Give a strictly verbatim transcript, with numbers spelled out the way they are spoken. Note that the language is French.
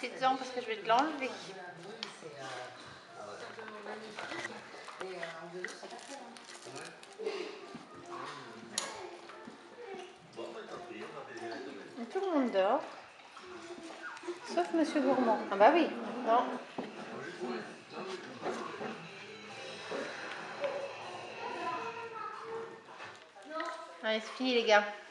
profites-en parce que je vais te l'enlever. Tout le monde dort. Sauf Monsieur Gourmand. Ah bah oui, non. Allez, c'est fini les gars.